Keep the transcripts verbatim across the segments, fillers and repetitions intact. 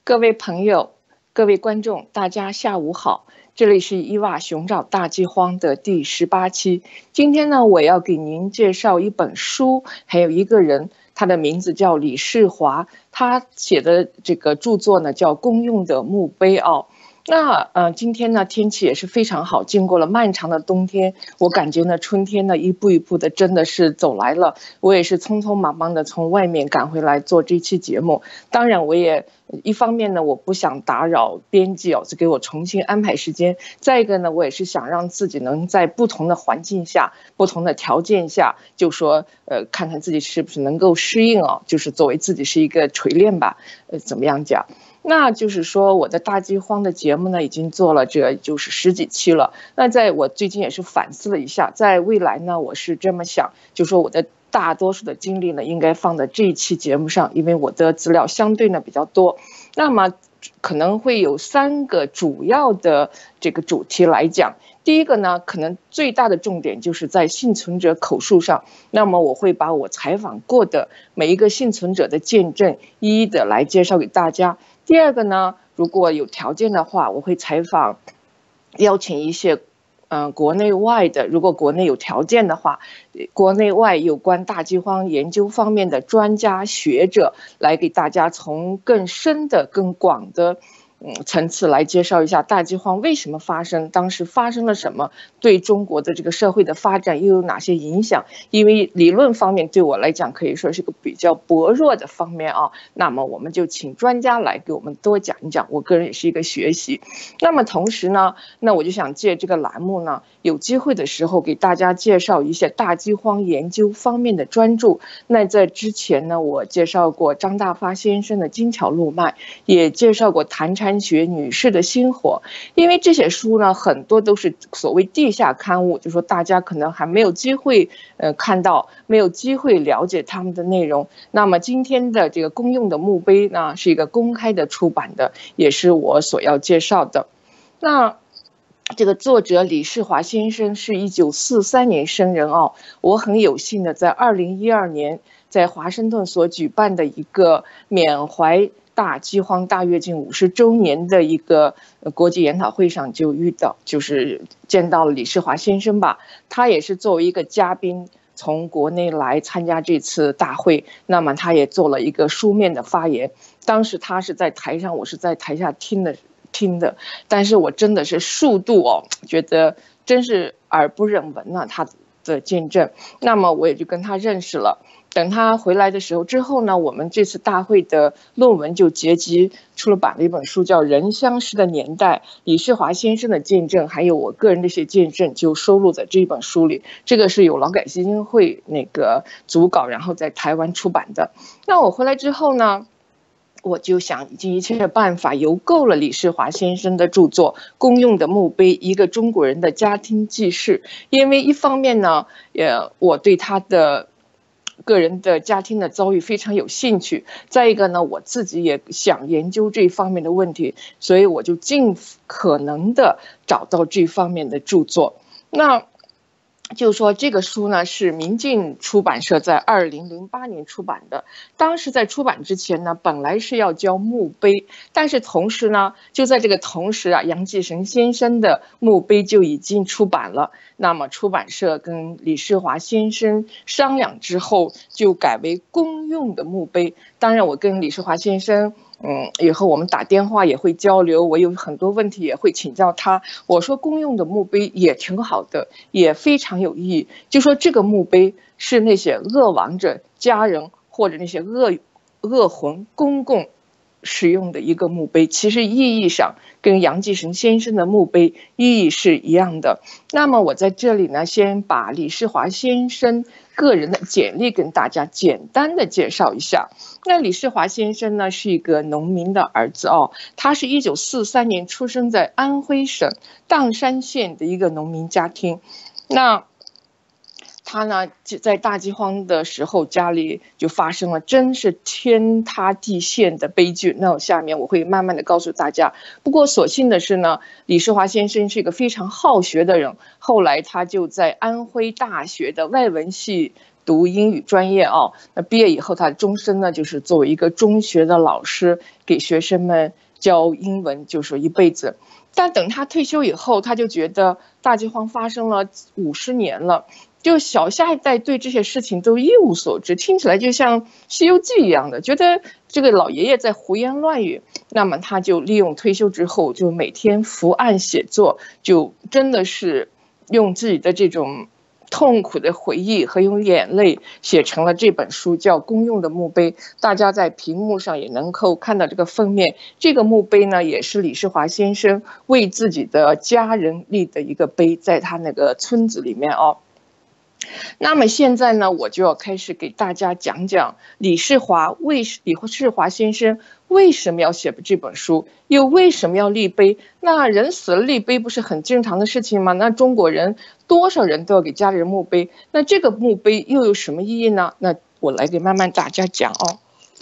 各位朋友、各位观众，大家下午好！这里是伊娃寻找大饥荒的第十八期。今天呢，我要给您介绍一本书，还有一个人，他的名字叫李世华，他写的这个著作呢叫《公用的墓碑》哦。那呃，今天呢天气也是非常好，经过了漫长的冬天，我感觉呢春天呢一步一步的真的是走来了。我也是匆匆忙忙的从外面赶回来做这期节目。当然，我也一方面呢我不想打扰编辑哦，就给我重新安排时间。再一个呢，我也是想让自己能在不同的环境下、不同的条件下，就说呃看看自己是不是能够适应哦，就是作为自己是一个锤炼吧，呃怎么样讲？那就是说，我的大饥荒的节目呢，已经做了这就是十几期了。那在我最近也是反思了一下，在未来呢，我是这么想，就说我的大多数的精力呢，应该放在这一期节目上，因为我的资料相对呢比较多。那么可能会有三个主要的这个主题来讲。第一个呢，可能最大的重点就是在幸存者口述上。那么我会把我采访过的每一个幸存者的见证，一一的来介绍给大家。第二个呢，如果有条件的话，我会采访，邀请一些，嗯、呃，国内外的，如果国内有条件的话，国内外有关大饥荒研究方面的专家学者，来给大家从更深的、更广的。嗯，层次来介绍一下大饥荒为什么发生，当时发生了什么，对中国的这个社会的发展又有哪些影响？因为理论方面对我来讲可以说是个比较薄弱的方面啊，那么我们就请专家来给我们多讲一讲，我个人也是一个学习。那么同时呢，那我就想借这个栏目呢，有机会的时候给大家介绍一些大饥荒研究方面的专著。那在之前呢，我介绍过张大发先生的《金桥路脉》，也介绍过谭禅学女士的星火。因为这些书呢，很多都是所谓地下刊物，就说大家可能还没有机会呃看到，没有机会了解他们的内容。那么今天的这个公用的墓碑呢，是一个公开的出版的，也是我所要介绍的。那这个作者李世华先生是一九四三年生人哦，我很有幸的在二零一二年在华盛顿所举办的一个缅怀大饥荒大跃进五十周年的一个国际研讨会上就遇到，就是见到了李世华先生吧。他也是作为一个嘉宾从国内来参加这次大会，那么他也做了一个书面的发言。当时他是在台上，我是在台下听的听的，但是我真的是数度哦，觉得真是耳不忍闻啊，他的见证。那么我也就跟他认识了。等他回来的时候之后呢，我们这次大会的论文就结集出了版了一本书，叫《人相识的年代》，李世华先生的见证，还有我个人的一些见证，就收录在这一本书里。这个是由劳改基金会那个组稿，然后在台湾出版的。那我回来之后呢，我就想尽一切办法邮购了李世华先生的著作《公用的墓碑：一个中国人的家庭记事》。因为一方面呢，也我对他的个人的家庭的遭遇非常有兴趣，再一个呢，我自己也想研究这方面的问题，所以我就尽可能的找到这方面的著作。那就是说这个书呢是明镜出版社在二零零八年出版的。当时在出版之前呢，本来是要交墓碑，但是同时呢，就在这个同时啊，杨继绳先生的墓碑就已经出版了。那么出版社跟李世华先生商量之后，就改为公用的墓碑。当然，我跟李世华先生嗯，以后我们打电话也会交流，我有很多问题也会请教他。我说公用的墓碑也挺好的，也非常有意义。就说这个墓碑是那些恶亡者家人或者那些恶恶魂公共使用的一个墓碑，其实意义上跟杨继绳先生的墓碑意义是一样的。那么我在这里呢，先把李世华先生个人的简历跟大家简单的介绍一下。那李世华先生呢是一个农民的儿子哦，他是一九四三年出生在安徽省砀山县的一个农民家庭。那他呢，在大饥荒的时候，家里就发生了真是天塌地陷的悲剧。那下面我会慢慢的告诉大家。不过所幸的是呢，李世华先生是一个非常好学的人，后来他就在安徽大学的外文系读英语专业啊。那毕业以后，他终身呢就是作为一个中学的老师，给学生们教英文，就是一辈子。但等他退休以后，他就觉得大饥荒发生了五十年了。就小下一代对这些事情都一无所知，听起来就像《西游记》一样的，觉得这个老爷爷在胡言乱语。那么他就利用退休之后，就每天伏案写作，就真的是用自己的这种痛苦的回忆和用眼泪写成了这本书，叫《公用的墓碑》。大家在屏幕上也能够看到这个封面。这个墓碑呢，也是李世华先生为自己的家人立的一个碑，在他那个村子里面哦。那么现在呢，我就要开始给大家讲讲李世华为李世华先生为什么要写这本书，又为什么要立碑？那人死了立碑不是很正常的事情吗？那中国人多少人都要给家里人墓碑，那这个墓碑又有什么意义呢？那我来给慢慢大家讲哦。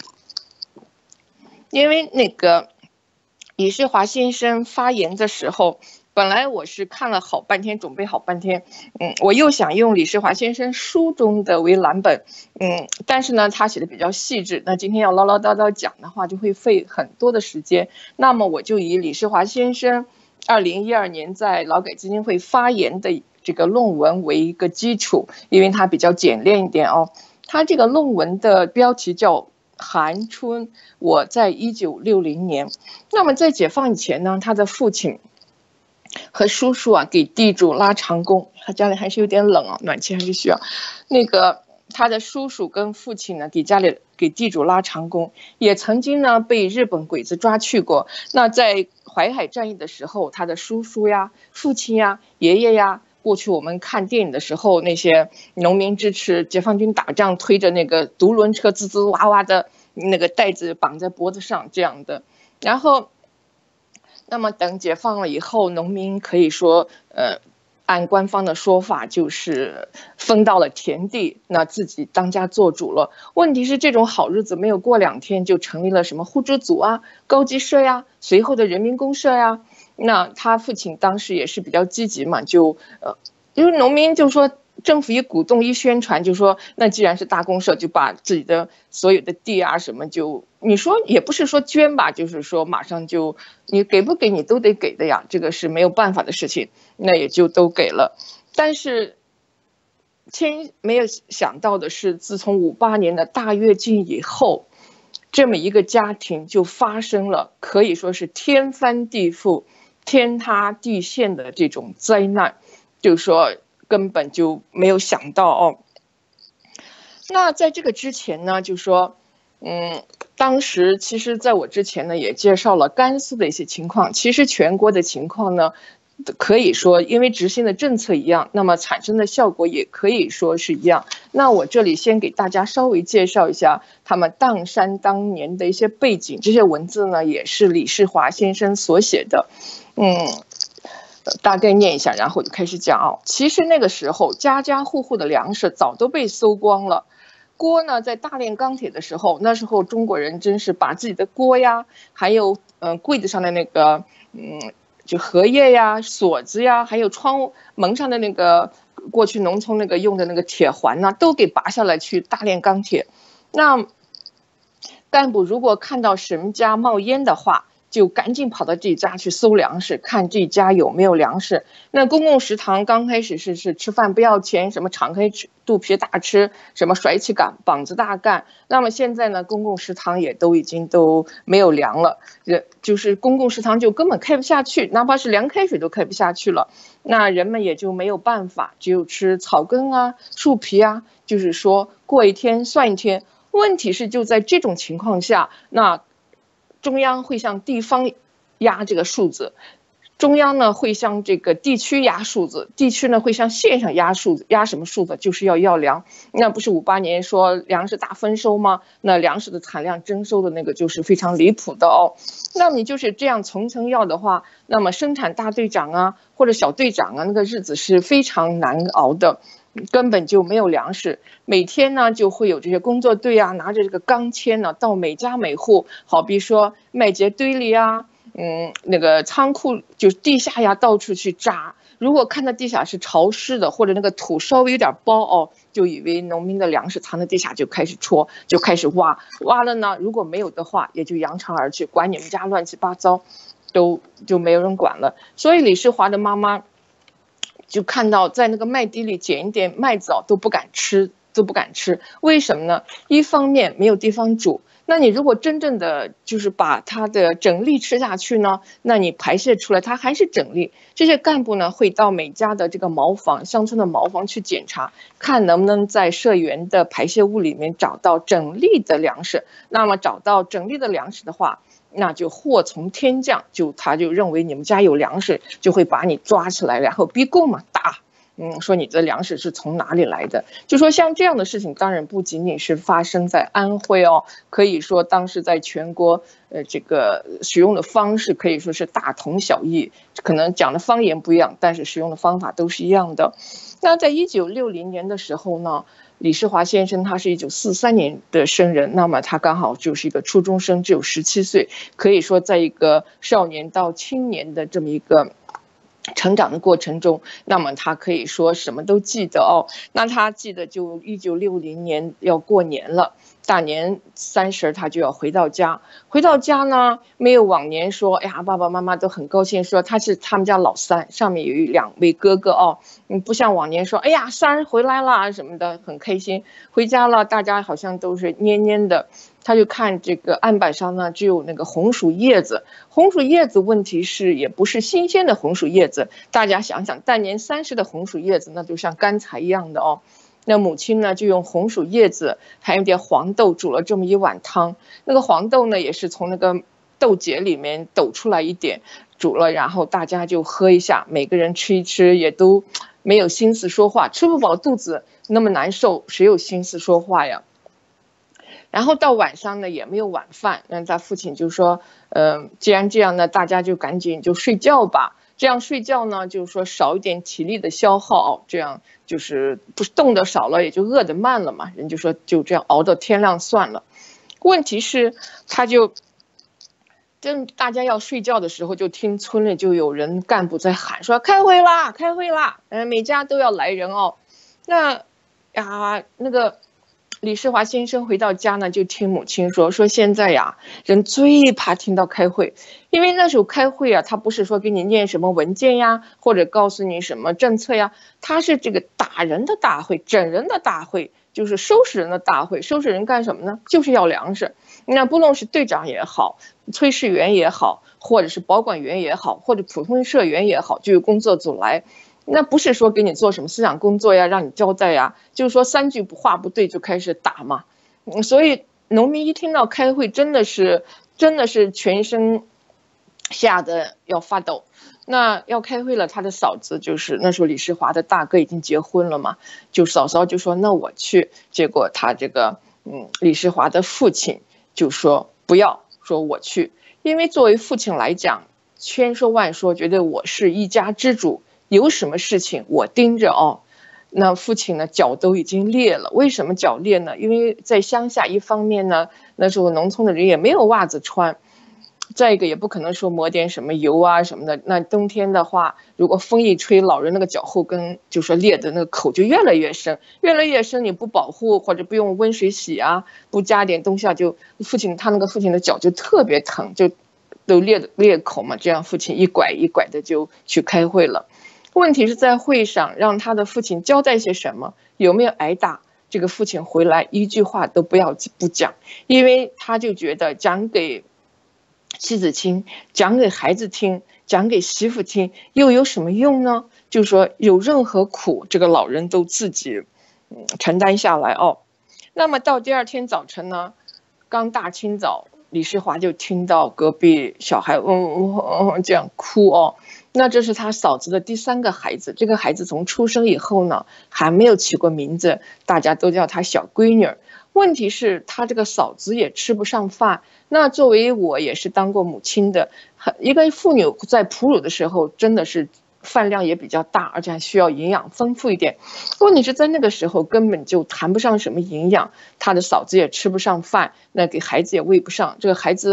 因为那个李世华先生发言的时候，本来我是看了好半天，准备好半天，嗯，我又想用李世华先生书中的为蓝本，嗯，但是呢，他写的比较细致，那今天要唠唠叨叨讲的话，就会费很多的时间。那么我就以李世华先生二零一二年在劳改基金会发言的这个论文为一个基础，因为它比较简练一点哦。他这个论文的标题叫寒春，我在一九六零年。那么在解放以前呢，他的父亲和叔叔啊给地主拉长工，他家里还是有点冷啊，暖气还是需要。那个他的叔叔跟父亲呢给家里给地主拉长工，也曾经呢被日本鬼子抓去过。那在淮海战役的时候，他的叔叔呀、父亲呀、爷爷呀，过去我们看电影的时候，那些农民支持解放军打仗，推着那个独轮车滋滋哇哇的那个带子绑在脖子上这样的。然后那么等解放了以后，农民可以说呃按官方的说法就是分到了田地，那自己当家做主了。问题是这种好日子没有过两天，就成立了什么户支组啊、高级社呀，随后的人民公社呀。那他父亲当时也是比较积极嘛，就呃因为农民就说政府一鼓动一宣传，就说那既然是大公社，就把自己的所有的地啊什么就，你说也不是说捐吧，就是说马上就你给不给你都得给的呀，这个是没有办法的事情，那也就都给了。但是千没有想到的是，自从五八年的大跃进以后，这么一个家庭就发生了可以说是天翻地覆、天塌地陷的这种灾难，就是说根本就没有想到哦。那在这个之前呢，就说，嗯，当时其实在我之前呢也介绍了甘肃的一些情况，其实全国的情况呢，可以说因为执行的政策一样，那么产生的效果也可以说是一样。那我这里先给大家稍微介绍一下他们砀山当年的一些背景，这些文字呢也是李世华先生所写的，嗯。大概念一下，然后就开始讲啊。其实那个时候，家家户户的粮食早都被搜光了。锅呢，在大炼钢铁的时候，那时候中国人真是把自己的锅呀，还有嗯、呃、柜子上的那个嗯就荷叶呀、锁子呀，还有窗门上的那个过去农村那个用的那个铁环呐、啊，都给拔下来去大炼钢铁。那干部如果看到什么家冒烟的话，就赶紧跑到这家去搜粮食，看这家有没有粮食。那公共食堂刚开始是是吃饭不要钱，什么敞开肚皮大吃，什么甩起杆膀子大干。那么现在呢，公共食堂也都已经都没有粮了，就是公共食堂就根本开不下去，哪怕是凉开水都开不下去了。那人们也就没有办法，只有吃草根啊、树皮啊，就是说过一天算一天。问题是就在这种情况下，那中央会向地方压这个数字，中央呢会向这个地区压数字，地区呢会向县上压数字，压什么数字？就是要要粮。那不是五八年说粮食大丰收吗？那粮食的产量征收的那个就是非常离谱的哦。那你就是这样层层要的话，那么生产大队长啊或者小队长啊，那个日子是非常难熬的。根本就没有粮食，每天呢就会有这些工作队啊，拿着这个钢钎呢，到每家每户，好比说麦秸堆里啊，嗯，那个仓库就是地下呀，到处去扎， 如果看到地下是潮湿的，或者那个土稍微有点包哦，就以为农民的粮食藏在地下，就开始戳，就开始挖。挖了呢，如果没有的话，也就扬长而去，管你们家乱七八糟，都就没有人管了。所以李世华的妈妈就看到在那个麦地里捡一点麦子哦，都不敢吃，都不敢吃。为什么呢？一方面没有地方煮。那你如果真正的就是把它的整粒吃下去呢，那你排泄出来它还是整粒。这些干部呢会到每家的这个茅房，乡村的茅房去检查，看能不能在社员的排泄物里面找到整粒的粮食。那么找到整粒的粮食的话，那就祸从天降，就他就认为你们家有粮食，就会把你抓起来，然后逼供嘛，打。嗯，说你的粮食是从哪里来的？就说像这样的事情，当然不仅仅是发生在安徽哦，可以说当时在全国，呃，这个使用的方式可以说是大同小异，可能讲的方言不一样，但是使用的方法都是一样的。那在一九六零年的时候呢，李世华先生他是一九四三年的生人，那么他刚好就是一个初中生，只有十七岁，可以说在一个少年到青年的这么一个成长的过程中，那么他可以说什么都记得哦。那他记得就一九六零年要过年了，大年三十他就要回到家。回到家呢，没有往年说，哎呀，爸爸妈妈都很高兴，说他是他们家老三，上面有两位哥哥哦。嗯，不像往年说，哎呀，三儿回来了什么的，很开心。回家了，大家好像都是蔫蔫的。他就看这个案板上呢，只有那个红薯叶子。红薯叶子问题是也不是新鲜的红薯叶子，大家想想，大年三十的红薯叶子，那就像干柴一样的哦。那母亲呢，就用红薯叶子还有点黄豆煮了这么一碗汤。那个黄豆呢，也是从那个豆秸里面抖出来一点，煮了，然后大家就喝一下，每个人吃一吃，也都没有心思说话，吃不饱肚子那么难受，谁有心思说话呀？然后到晚上呢也没有晚饭，那他父亲就说，呃，既然这样呢，大家就赶紧就睡觉吧。这样睡觉呢，就是说少一点体力的消耗，这样就是不是动得少了，也就饿得慢了嘛。人就说就这样熬到天亮算了。问题是，他就正大家要睡觉的时候，就听村里就有人干部在喊说开会啦，开会啦，呃，每家都要来人哦。那呀，那个李世华先生回到家呢，就听母亲说，说现在呀，人最怕听到开会，因为那时候开会啊，他不是说给你念什么文件呀，或者告诉你什么政策呀，他是这个打人的大会，整人的大会，就是收拾人的大会。收拾人干什么呢？就是要粮食。那不论是队长也好，炊事员也好，或者是保管员也好，或者普通社员也好，就有工作组来。那不是说给你做什么思想工作呀，让你交代呀，就是说三句话不对就开始打嘛。嗯，所以农民一听到开会，真的是真的是全身吓得要发抖。那要开会了，他的嫂子就是那时候李世华的大哥已经结婚了嘛，就嫂嫂就说那我去，结果他这个嗯李世华的父亲就说不要，说我去，因为作为父亲来讲，千说万说，觉得我是一家之主。有什么事情我盯着哦，那父亲呢脚都已经裂了。为什么脚裂呢？因为在乡下，一方面呢那时候农村的人也没有袜子穿，再一个也不可能说抹点什么油啊什么的。那冬天的话，如果风一吹，老人那个脚后跟就说裂的那个口就越来越深，越来越深，你不保护或者不用温水洗啊，不加点东西啊，就父亲他那个父亲的脚就特别疼，就都裂裂口嘛。这样父亲一拐一拐的就去开会了。问题是在会上让他的父亲交代些什么，有没有挨打？这个父亲回来一句话都不要不讲，因为他就觉得讲给妻子听，讲给孩子听，讲给媳妇听，又有什么用呢？就是说有任何苦，这个老人都自己嗯承担下来哦。那么到第二天早晨呢，刚大清早，李世华就听到隔壁小孩嗯嗯嗯这样哭哦。那这是他嫂子的第三个孩子，这个孩子从出生以后呢，还没有起过名字，大家都叫他小闺女。问题是，他这个嫂子也吃不上饭。那作为我也是当过母亲的，一个妇女在哺乳的时候，真的是饭量也比较大，而且还需要营养丰富一点。问题是在那个时候根本就谈不上什么营养，他的嫂子也吃不上饭，那给孩子也喂不上，这个孩子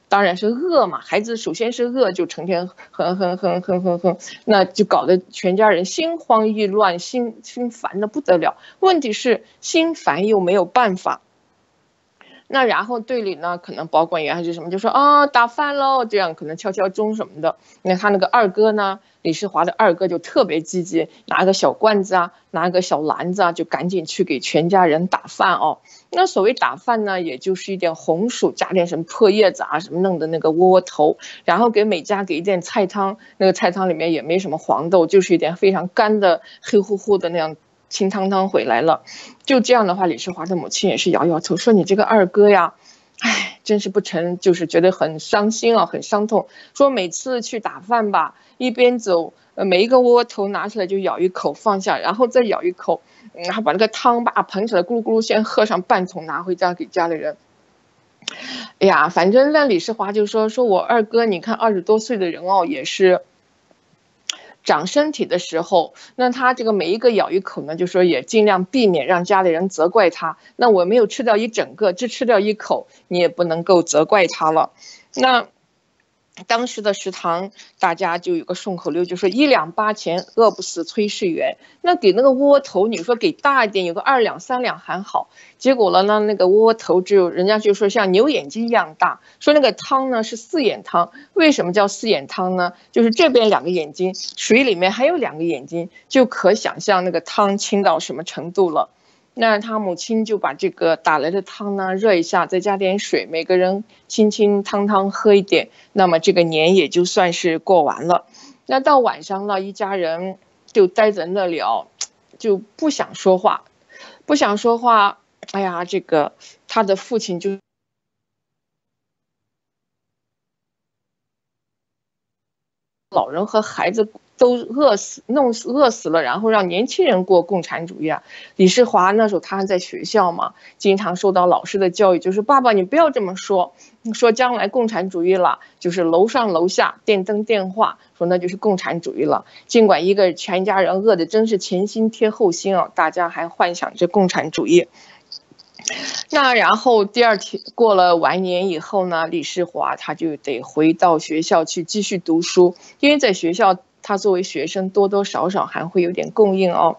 当然是饿嘛，孩子首先是饿，就成天哼哼哼哼哼哼，那就搞得全家人心慌意乱，心心烦的不得了。问题是心烦又没有办法。那然后队里呢，可能保管员还是什么，就说啊打饭喽，这样可能敲敲钟什么的。那他那个二哥呢，李世华的二哥就特别积极，拿个小罐子啊，拿个小篮子啊，就赶紧去给全家人打饭哦。那所谓打饭呢，也就是一点红薯，加点什么破叶子啊，什么弄的那个窝窝头，然后给每家给一点菜汤，那个菜汤里面也没什么黄豆，就是一点非常干的黑乎乎的那样。清汤汤回来了，就这样的话，李世华的母亲也是摇摇头，说：“你这个二哥呀，哎，真是不成，就是觉得很伤心啊，很伤痛。说每次去打饭吧，一边走，呃，每一个窝窝头拿出来就咬一口放下，然后再咬一口，然后把那个汤吧捧起来，咕噜咕噜先喝上半桶，拿回家给家里人。”哎呀，反正让李世华就说：“说我二哥，你看二十多岁的人哦，也是。”长身体的时候，那他这个每一个咬一口呢，就说也尽量避免让家里人责怪他。那我没有吃掉一整个，只吃掉一口，你也不能够责怪他了。那当时的食堂，大家就有个顺口溜，就说一两八钱，饿不死炊事员。那给那个窝头，你说给大一点，有个二两三两还好。结果了呢，那个窝头只有人家就说像牛眼睛一样大，说那个汤呢是四眼汤。为什么叫四眼汤呢？就是这边两个眼睛，水里面还有两个眼睛，就可想象那个汤清到什么程度了。那他母亲就把这个打来的汤呢热一下，再加点水，每个人清清汤汤喝一点，那么这个年也就算是过完了。那到晚上呢，一家人就待在那里哦，就不想说话，不想说话。哎呀，这个他的父亲就老人和孩子都饿死，弄死饿死了，然后让年轻人过共产主义啊！李世华那时候他还在学校嘛，经常受到老师的教育，就是爸爸你不要这么说，说将来共产主义了，就是楼上楼下电灯电话，说那就是共产主义了。尽管一个全家人饿的真是前心贴后心啊，大家还幻想着共产主义。那然后第二天过了完年以后呢，李世华他就得回到学校去继续读书，因为在学校他作为学生多多少少还会有点供应哦。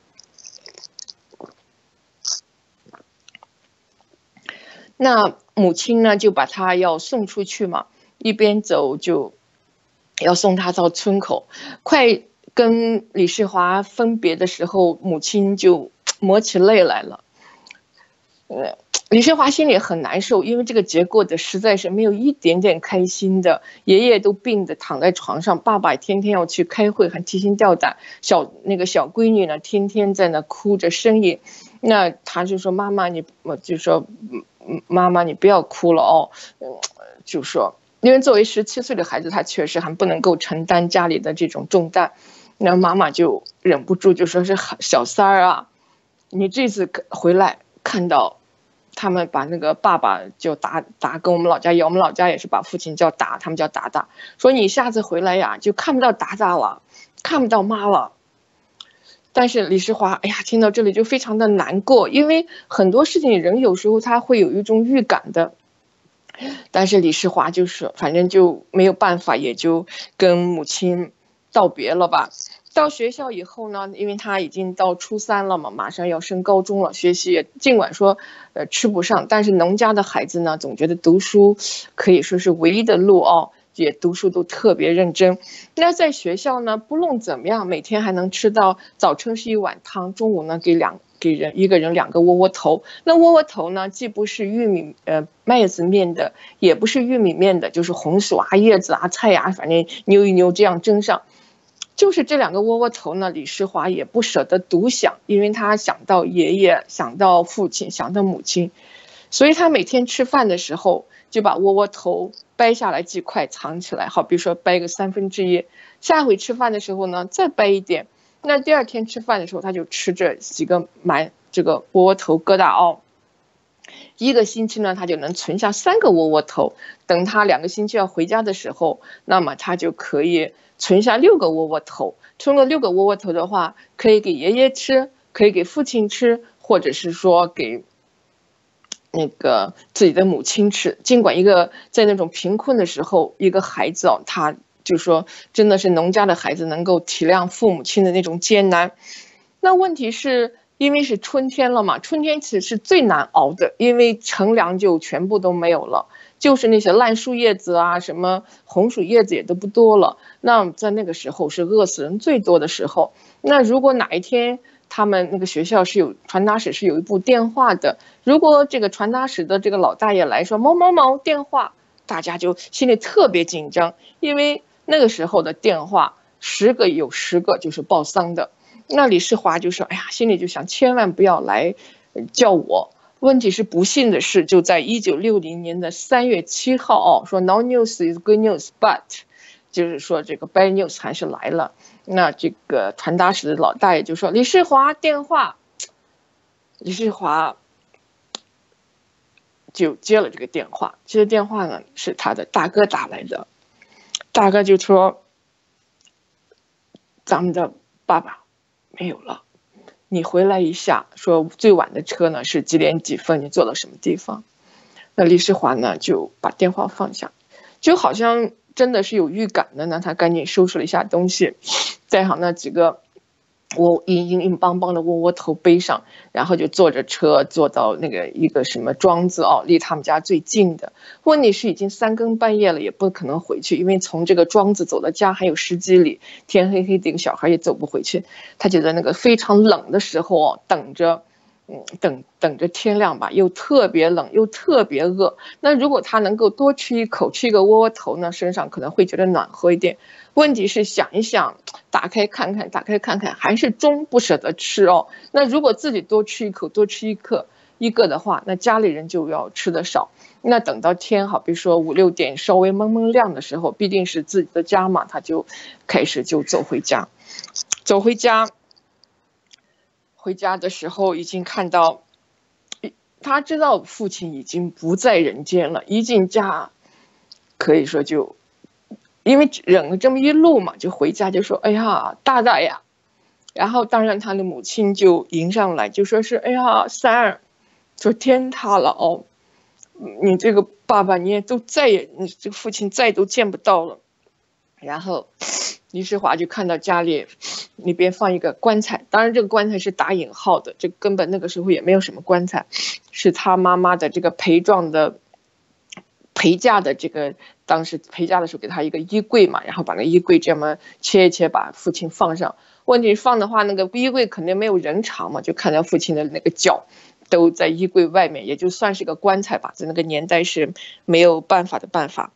那母亲呢就把他要送出去嘛，一边走就要送他到村口，快跟李世华分别的时候，母亲就抹起泪来了。呃，李世华心里很难受，因为这个节过得实在是没有一点点开心的。爷爷都病得躺在床上，爸爸天天要去开会，还提心吊胆。小那个小闺女呢，天天在那哭着呻吟。那他就说：“妈妈，你，我就说，妈妈你不要哭了哦。”就说，因为作为十七岁的孩子，他确实还不能够承担家里的这种重担。那妈妈就忍不住就说：“是小三儿啊，你这次回来。”看到他们把那个爸爸就打打，跟我们老家一样，我们老家也是把父亲叫打，他们叫达达。说你下次回来呀，就看不到达达了，看不到妈了。但是李世华，哎呀，听到这里就非常的难过，因为很多事情人有时候他会有一种预感的。但是李世华就是反正就没有办法，也就跟母亲道别了吧。到学校以后呢，因为他已经到初三了嘛，马上要升高中了，学习也尽管说呃吃不上，但是农家的孩子呢，总觉得读书可以说是唯一的路哦，也读书都特别认真。那在学校呢，不论怎么样，每天还能吃到早晨是一碗汤，中午呢给两给人一个人两个窝窝头。那窝窝头呢，既不是玉米呃麦子面的，也不是玉米面的，就是红薯啊、叶子啊、菜呀、啊，反正扭一扭这样蒸上。就是这两个窝窝头呢，李世华也不舍得独享，因为他想到爷爷，想到父亲，想到母亲，所以他每天吃饭的时候就把窝窝头掰下来几块藏起来，好比说掰个三分之一，下回吃饭的时候呢再掰一点，那第二天吃饭的时候他就吃这几个满这个窝窝头疙瘩哦。一个星期呢，他就能存下三个窝窝头。等他两个星期要回家的时候，那么他就可以存下六个窝窝头。存了六个窝窝头的话，可以给爷爷吃，可以给父亲吃，或者是说给那个自己的母亲吃。尽管一个在那种贫困的时候，一个孩子哦，他就说真的是农家的孩子能够体谅父母亲的那种艰难。那问题是因为是春天了嘛，春天其实是最难熬的，因为乘凉就全部都没有了，就是那些烂树叶子啊，什么红薯叶子也都不多了。那在那个时候是饿死人最多的时候。那如果哪一天他们那个学校是有传达室是有一部电话的，如果这个传达室的这个老大爷来说某某某电话，大家就心里特别紧张，因为那个时候的电话十个有十个就是报丧的。那李世华就说：“哎呀，心里就想千万不要来叫我。”问题是不幸的是，就在一九六零年的三月七号哦，说 No news is good news, but 就是说这个 bad news 还是来了。那这个传达室的老大爷就说：“李世华电话。”李世华就接了这个电话，接的电话呢是他的大哥打来的，大哥就说：“咱们的爸爸没有了，你回来一下，说最晚的车呢是几点几分，你坐到什么地方。”那李世华呢就把电话放下，就好像真的是有预感的呢，他赶紧收拾了一下东西，带上那几个我硬硬硬邦邦的窝窝头背上，然后就坐着车坐到那个一个什么庄子哦，离他们家最近的。问题是已经三更半夜了，也不可能回去，因为从这个庄子走到家还有十几里，天黑黑的，一个小孩也走不回去。他就在那个非常冷的时候哦，等着。嗯，等等着天亮吧，又特别冷，又特别饿。那如果他能够多吃一口，吃一个窝窝头呢，身上可能会觉得暖和一点。问题是想一想，打开看看，打开看看，还是终不舍得吃哦。那如果自己多吃一口，多吃一个一个的话，那家里人就要吃的少。那等到天好，比如说五六点稍微蒙蒙亮的时候，必定是自己的家嘛，他就开始就走回家，走回家。回家的时候已经看到，他知道父亲已经不在人间了。一进家，可以说就因为忍了这么一路嘛，就回家就说：“哎呀，大大呀！”然后当然他的母亲就迎上来，就说是：“哎呀，三儿，说天塌了哦，你这个爸爸你也都再也你这个父亲再都见不到了。”然后李世华就看到家里里边放一个棺材，当然这个棺材是打引号的，这根本那个时候也没有什么棺材，是他妈妈的这个陪葬的陪嫁的这个当时陪嫁的时候给他一个衣柜嘛，然后把那衣柜这么切一切，把父亲放上。问题放的话，那个衣柜肯定没有人长嘛，就看到父亲的那个脚都在衣柜外面，也就算是个棺材吧，在那个年代是没有办法的办法。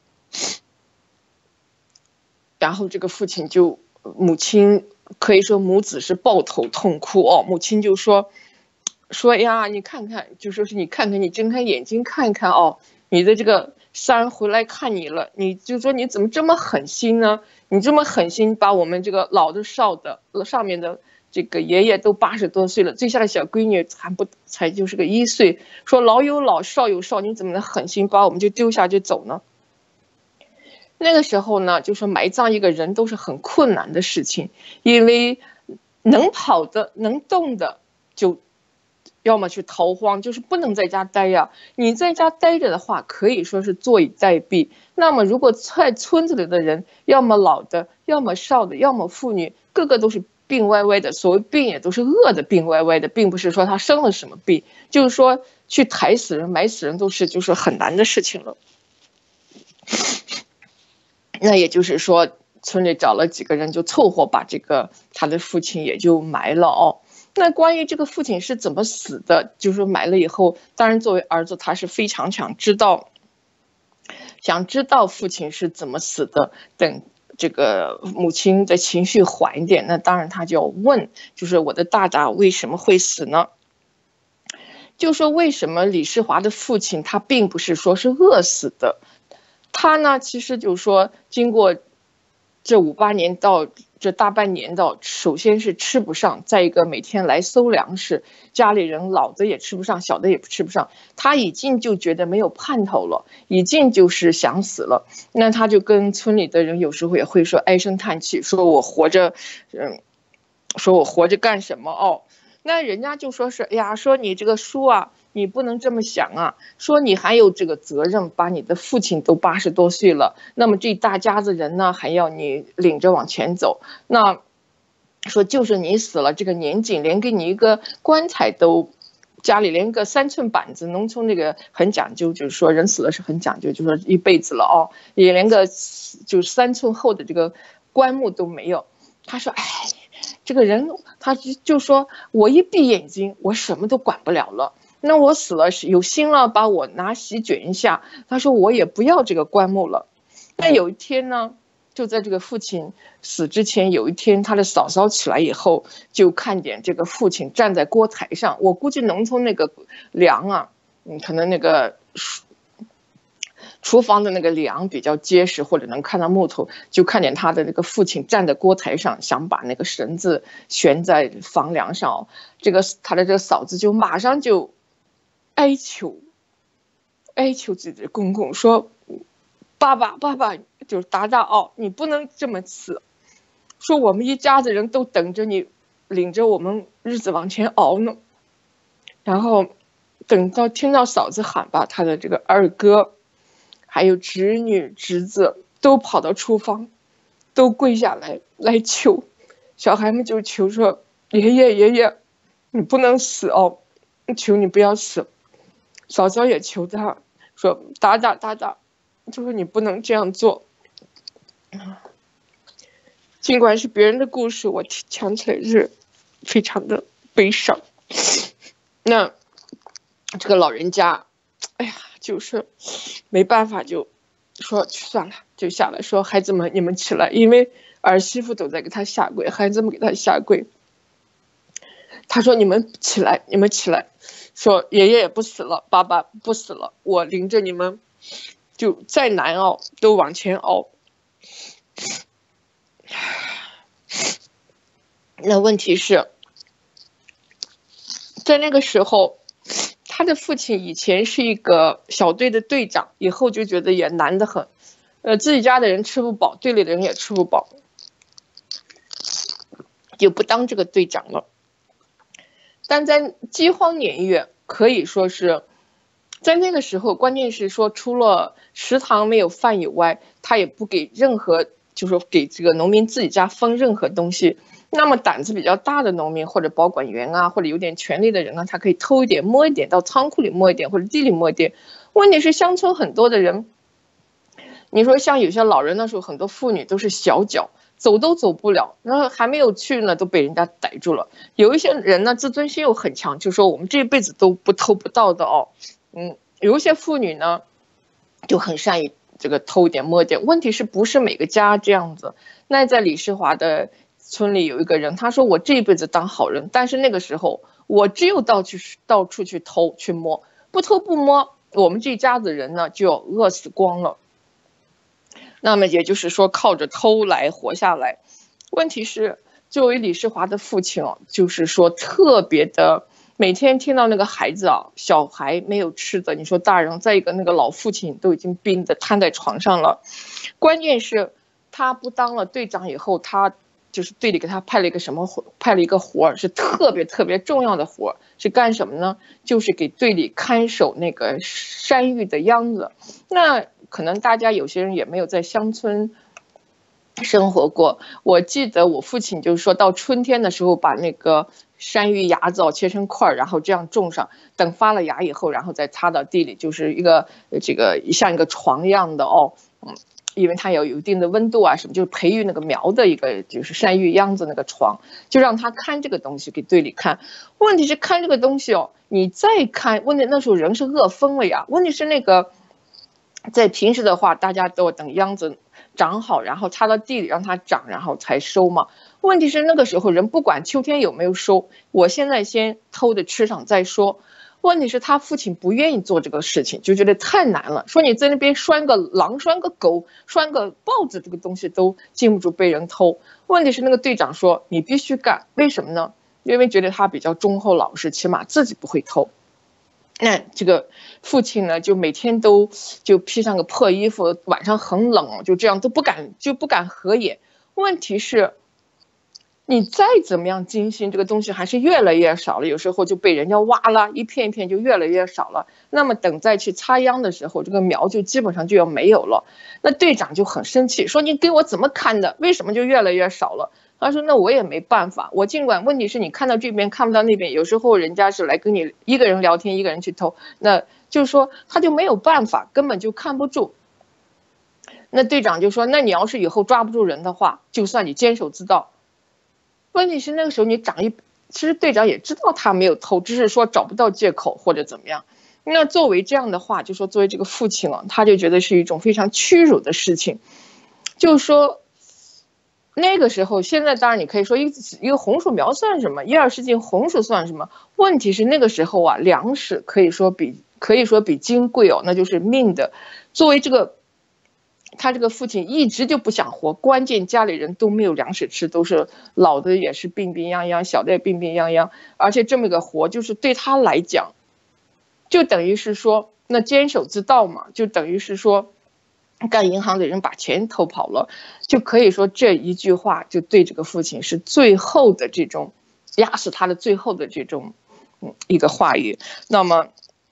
然后这个父亲就母亲可以说母子是抱头痛哭哦，母亲就说说呀，你看看，就说是你看看，你睁开眼睛看看哦，你的这个三儿回来看你了，你就说你怎么这么狠心呢？你这么狠心把我们这个老的少的上面的这个爷爷都八十多岁了，最下的小闺女还不才就是个一岁，说老有老少有少，你怎么能狠心把我们就丢下就走呢？那个时候呢，就说埋葬一个人都是很困难的事情，因为能跑的能动的就要么去逃荒，就是不能在家待呀。你在家待着的话，可以说是坐以待毙。那么如果在村子里的人，要么老的，要么少的，要么妇女，个个都是病歪歪的。所谓病也都是饿的病歪歪的，并不是说他生了什么病，就是说去抬死人埋死人都是就是很难的事情了。那也就是说，村里找了几个人就凑合把这个他的父亲也就埋了哦。那关于这个父亲是怎么死的，就是埋了以后，当然作为儿子他是非常想知道，想知道父亲是怎么死的。等这个母亲的情绪缓一点，那当然他就要问，就是我的大大为什么会死呢？就说为什么李世华的父亲他并不是说是饿死的。他呢，其实就是说，经过这五八年到这大半年的，首先是吃不上，再一个每天来搜粮食，家里人老的也吃不上，小的也吃不上，他已经就觉得没有盼头了，已经就是想死了。那他就跟村里的人有时候也会说唉声叹气，说我活着，嗯，说我活着干什么哦？那人家就说是，哎呀，说你这个书啊。 你不能这么想啊，说你还有这个责任，把你的父亲都八十多岁了，那么这一大家子人呢，还要你领着往前走，那说就是你死了这个年景，连给你一个棺材都。家里连个三寸板子，农村那个很讲究，就是说人死了是很讲究，就是说一辈子了哦，也连个就是三寸厚的这个棺木都没有。他说：“哎，这个人，他就说我一闭眼睛，我什么都管不了了。那我死了，有心了把我拿席卷一下。他说我也不要这个棺木了。但有一天呢。”就在这个父亲死之前，有一天他的嫂嫂起来以后，就看见这个父亲站在锅台上。我估计农村那个梁啊，嗯，可能那个厨房的那个梁比较结实，或者能看到木头，就看见他的那个父亲站在锅台上，想把那个绳子悬在房梁上。这个他的这个嫂子就马上就哀求，哀求自己的公公说：“爸爸，爸爸。”就是达达哦，你不能这么死，说我们一家子人都等着你，领着我们日子往前熬呢。然后等到听到嫂子喊吧，他的这个二哥，还有侄女侄子都跑到厨房，都跪下来来求，小孩们就求说：“爷爷爷爷，你不能死哦，求你不要死。”嫂嫂也求他说：“达达达达，就说你不能这样做。”尽管是别人的故事，我讲起来是非常的悲伤。那这个老人家，哎呀，就是没办法，就说算了，就下来说：“孩子们，你们起来，因为儿媳妇都在给他下跪，孩子们给他下跪。”他说：“你们起来，你们起来，说爷爷也不死了，爸爸不死了，我领着你们，就再难熬都往前熬。”那问题是，在那个时候，他的父亲以前是一个小队的队长，以后就觉得也难得很，呃，自己家的人吃不饱，队里的人也吃不饱，就不当这个队长了。但在饥荒年月，可以说是在那个时候，关键是说，除了食堂没有饭以外，他也不给任何。就是给这个农民自己家分任何东西，那么胆子比较大的农民或者保管员啊，或者有点权力的人啊，他可以偷一点摸一点，到仓库里摸一点或者地里摸一点。问题是乡村很多的人，你说像有些老人那时候，很多妇女都是小脚，走都走不了，然后还没有去呢都被人家逮住了。有一些人呢自尊心又很强，就说我们这辈子都不偷不到的哦。嗯，有一些妇女呢就很善于这个偷点摸点，问题是不是每个家这样子？那在李世华的村里有一个人，他说我这一辈子当好人，但是那个时候我只有到去到处去偷去摸，不偷不摸，我们这家子人呢就要饿死光了。那么也就是说靠着偷来活下来。问题是作为李世华的父亲哦，就是说特别的。每天听到那个孩子啊，小孩没有吃的，你说大人，再一个那个老父亲都已经病得瘫在床上了。关键是他不当了队长以后，他就是队里给他派了一个什么活，派了一个活是特别特别重要的活，是干什么呢？就是给队里看守那个山芋的秧子。那可能大家有些人也没有在乡村生活过，我记得我父亲就是说到春天的时候，把那个山芋芽子切成块，然后这样种上，等发了芽以后，然后再插到地里，就是一个这个像一个床一样的哦，嗯，因为它要有一定的温度啊什么，就是培育那个苗的一个就是山芋秧子那个床，就让他看这个东西给队里看。问题是看这个东西哦，你再看，问题那时候人是饿疯了呀。问题是那个在平时的话，大家都等秧子长好，然后插到地里让它长，然后才收嘛。问题是那个时候人不管秋天有没有收，我现在先偷着吃上再说。问题是他父亲不愿意做这个事情，就觉得太难了，说你在那边拴个狼拴个狗拴个豹子，这个东西都禁不住被人偷。问题是那个队长说你必须干，为什么呢？因为觉得他比较忠厚老实，起码自己不会偷。那这个父亲呢，就每天都就披上个破衣服，晚上很冷，就这样都不敢就不敢合眼。问题是你再怎么样精心，这个东西还是越来越少了，有时候就被人家挖了一片一片，就越来越少了。那么等再去插秧的时候，这个苗就基本上就要没有了。那队长就很生气，说你给我怎么看的？为什么就越来越少了？他说那我也没办法，我尽管问题是你看到这边看不到那边，有时候人家是来跟你一个人聊天，一个人去偷，那就是说他就没有办法，根本就看不住。那队长就说，那你要是以后抓不住人的话，就算你监守自盗。问题是那个时候你长一，其实队长也知道他没有偷，只是说找不到借口或者怎么样。那作为这样的话，就说作为这个父亲啊，他就觉得是一种非常屈辱的事情。就是说，那个时候，现在当然你可以说一一个红薯苗算什么，一二十斤红薯算什么？问题是那个时候啊，粮食可以说比可以说比金贵哦，那就是命的。作为这个。他这个父亲一直就不想活，关键家里人都没有粮食吃，都是老的也是病病殃殃，小的也病病殃殃，而且这么个活就是对他来讲，就等于是说那监守自盗嘛，就等于是说干银行的人把钱偷跑了，就可以说这一句话就对这个父亲是最后的这种压死他的最后的这种嗯一个话语。那么，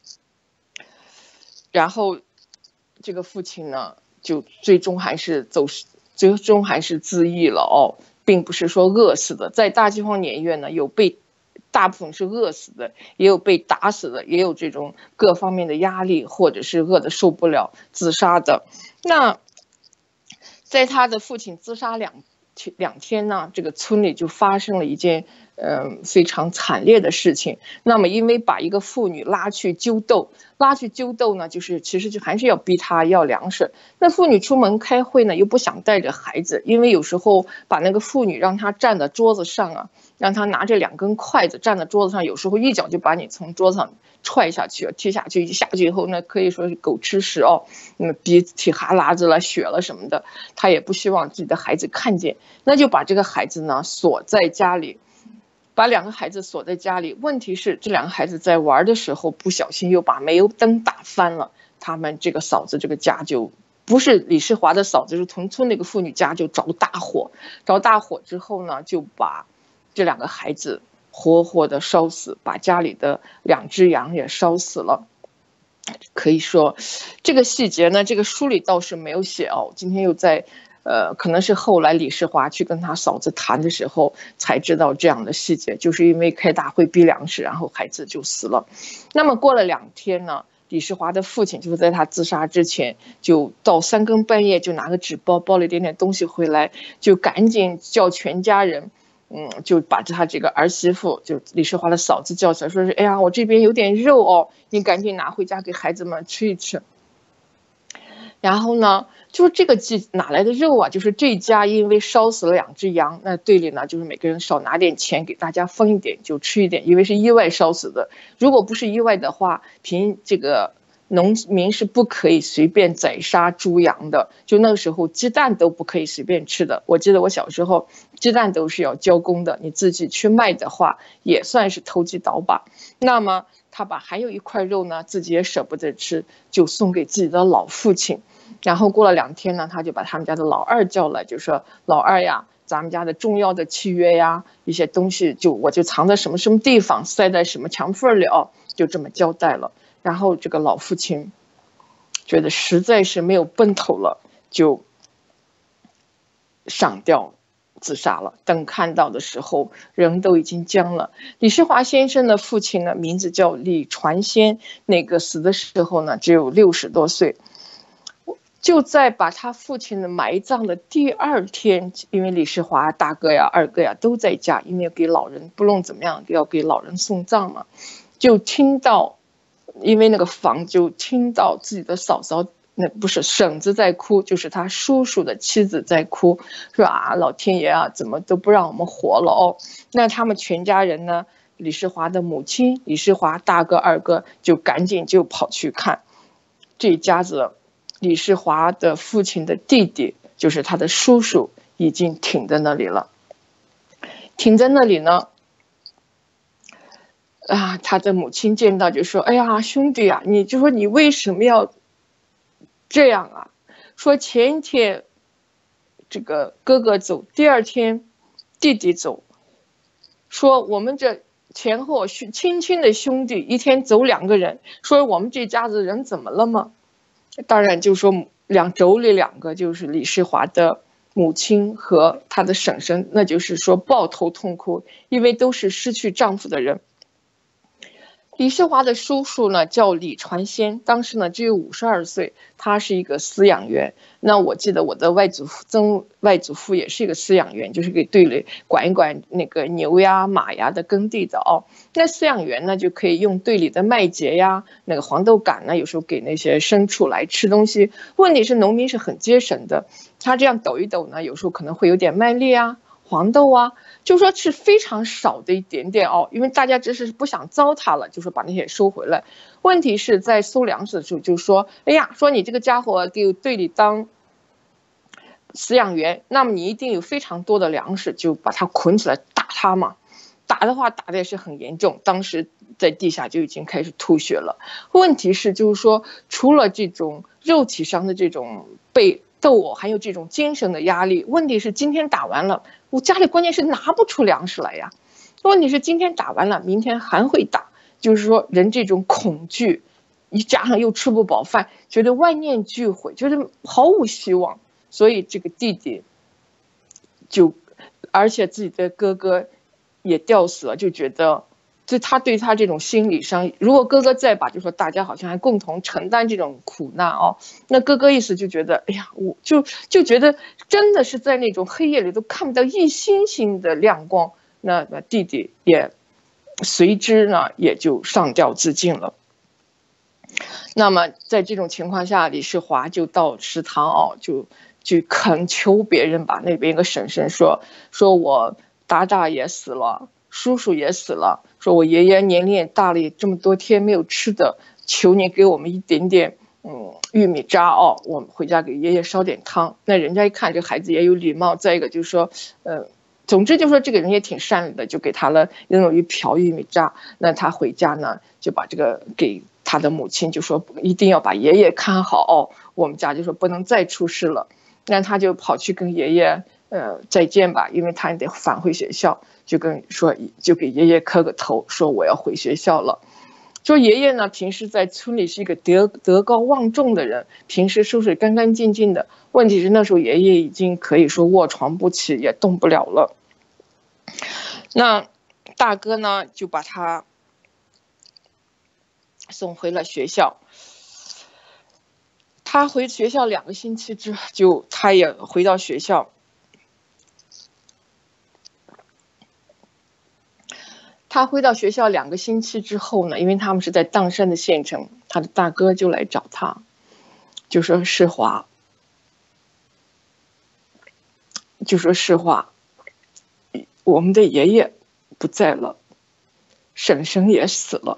然后这个父亲呢？就最终还是走，最终还是自缢了哦，并不是说饿死的。在大饥荒年月呢，有被大部分是饿死的，也有被打死的，也有这种各方面的压力，或者是饿得受不了自杀的。那在他的父亲自杀两两天呢，这个村里就发生了一件嗯非常惨烈的事情。那么因为把一个妇女拉去揪斗。拉去揪斗呢，就是其实就还是要逼他要粮食。那妇女出门开会呢，又不想带着孩子，因为有时候把那个妇女让她站在桌子上啊，让她拿着两根筷子站在桌子上，有时候一脚就把你从桌子上踹下去，踢下去，一下去以后呢，可以说是狗吃屎哦，那鼻涕哈喇子了、血了什么的，她也不希望自己的孩子看见，那就把这个孩子呢锁在家里。把两个孩子锁在家里，问题是这两个孩子在玩的时候不小心又把煤油灯打翻了，他们这个嫂子这个家就不是李世华的嫂子，是同村那个妇女家就着大火，着大火之后呢，就把这两个孩子活活的烧死，把家里的两只羊也烧死了。可以说，这个细节呢，这个书里倒是没有写哦。今天又在。呃，可能是后来李世华去跟他嫂子谈的时候才知道这样的细节，就是因为开大会逼粮食，然后孩子就死了。那么过了两天呢，李世华的父亲就是在他自杀之前，就到三更半夜就拿个纸包包了一点点东西回来，就赶紧叫全家人，嗯，就把他这个儿媳妇，就李世华的嫂子叫起来，说是哎呀，我这边有点肉哦，你赶紧拿回家给孩子们吃一吃。然后呢，就是这个鸡哪来的肉啊？就是这家因为烧死了两只羊，那队里呢就是每个人少拿点钱给大家分一点，就吃一点，因为是意外烧死的。如果不是意外的话，凭这个农民是不可以随便宰杀猪羊的。就那个时候，鸡蛋都不可以随便吃的。我记得我小时候，鸡蛋都是要交工的，你自己去卖的话，也算是投机倒把。那么他把还有一块肉呢，自己也舍不得吃，就送给自己的老父亲。然后过了两天呢，他就把他们家的老二叫来，就说：“老二呀，咱们家的重要的契约呀，一些东西就我就藏在什么什么地方，塞在什么墙缝里哦，就这么交代了。”然后这个老父亲觉得实在是没有奔头了，就上吊自杀了。等看到的时候，人都已经僵了。李世华先生的父亲呢，名字叫李传先，那个死的时候呢，只有六十多岁。就在把他父亲的埋葬的第二天，因为李世华大哥呀、二哥呀都在家，因为给老人不论怎么样要给老人送葬嘛，就听到，因为那个房就听到自己的嫂嫂，那不是婶子在哭，就是他叔叔的妻子在哭，说啊，老天爷啊，怎么都不让我们活了哦。那他们全家人呢，李世华的母亲、李世华大哥、二哥就赶紧就跑去看这家子。李世华的父亲的弟弟，就是他的叔叔，已经挺在那里了。挺在那里呢，啊，他的母亲见到就说：“哎呀，兄弟啊，你就说你为什么要这样啊？说前天这个哥哥走，第二天弟弟走，说我们这前后亲亲的兄弟一天走两个人，说我们这家子人怎么了吗？当然就说两妯娌两个，就是李世华的母亲和他的婶婶，那就是说抱头痛哭，因为都是失去丈夫的人。李世华的叔叔呢叫李传先，当时呢只有五十二岁，他是一个饲养员。那我记得我的外祖父、曾外祖父也是一个饲养员，就是给队里管一管那个牛呀、马呀的耕地的哦。那饲养员呢就可以用队里的麦秸呀、那个黄豆杆呢，有时候给那些牲畜来吃东西。问题是农民是很节省的，他这样抖一抖呢，有时候可能会有点麦粒啊、黄豆啊。就说是非常少的一点点哦，因为大家只是不想糟蹋了，就说把那些收回来。问题是在收粮食的时候，就说，哎呀，说你这个家伙给队里当饲养员，那么你一定有非常多的粮食，就把他捆起来打他嘛。打的话打的也是很严重，当时在地下就已经开始吐血了。问题是就是说，除了这种肉体上的这种被斗殴，还有这种精神的压力。问题是今天打完了，我家里关键是拿不出粮食来呀。问题是今天打完了，明天还会打，就是说人这种恐惧，一加上又吃不饱饭，觉得万念俱灰，觉得毫无希望，所以这个弟弟就，而且自己的哥哥也吊死了，就觉得。就他对他这种心理上，如果哥哥在把，就说大家好像还共同承担这种苦难哦。那哥哥意思就觉得，哎呀，我就就觉得真的是在那种黑夜里都看不到一星星的亮光。那那弟弟也随之呢也就上吊自尽了。那么在这种情况下，李世华就到食堂哦，就去恳求别人吧。那边一个婶婶说，说我达达也死了。叔叔也死了，说我爷爷年龄也大了，这么多天没有吃的，求你给我们一点点嗯玉米渣哦，我们回家给爷爷烧点汤。那人家一看这孩子也有礼貌，再一个就是说，呃，总之就说这个人也挺善良的，就给他了那种一瓢玉米渣。那他回家呢，就把这个给他的母亲，就说一定要把爷爷看好哦，我们家就说不能再出事了。那他就跑去跟爷爷呃再见吧，因为他得返回学校。就跟说，就给爷爷磕个头，说我要回学校了。说爷爷呢，平时在村里是一个德德高望重的人，平时收拾干干净净的。问题是那时候爷爷已经可以说卧床不起，也动不了了。那大哥呢，就把他送回了学校。他回学校两个星期之后，就他也回到学校。他回到学校两个星期之后呢，因为他们是在砀山的县城，他的大哥就来找他，就说世华，就说世华，我们的爷爷不在了，婶婶也死了。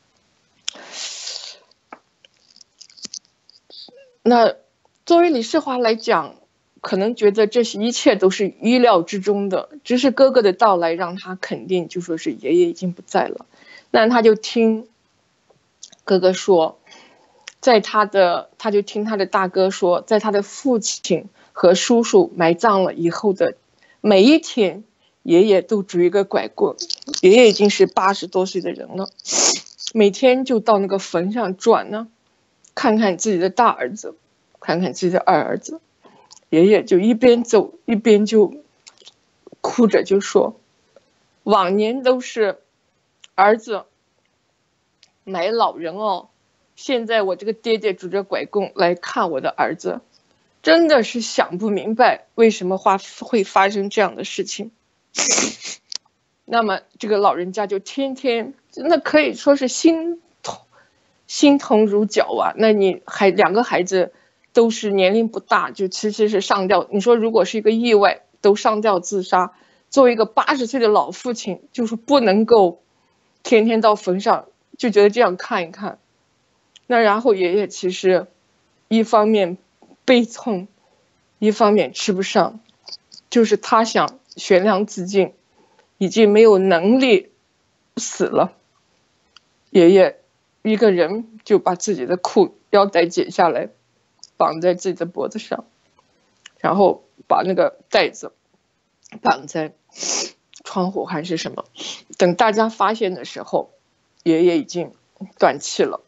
那作为李世华来讲，可能觉得这一切都是意料之中的，只是哥哥的到来让他肯定，就说是爷爷已经不在了。那他就听哥哥说，在他的他就听他的大哥说，在他的父亲和叔叔埋葬了以后的每一天，爷爷都拄一个拐棍，爷爷已经是八十多岁的人了，每天就到那个坟上转呢，看看自己的大儿子，看看自己的二儿子。爷爷就一边走一边就哭着就说，往年都是儿子埋老人哦，现在我这个爹爹拄着拐棍来看我的儿子，真的是想不明白为什么会发生这样的事情。那么这个老人家就天天，那可以说是心痛心痛如绞啊。那你还两个孩子都是年龄不大，就其实是上吊。你说如果是一个意外都上吊自杀，作为一个八十岁的老父亲，就是不能够天天到坟上，就觉得这样看一看。那然后爷爷其实一方面悲痛，一方面吃不上，就是他想悬梁自尽，已经没有能力死了。爷爷一个人就把自己的裤腰带解下来，绑在自己的脖子上，然后把那个带子绑在窗户还是什么。等大家发现的时候，爷爷已经断气了。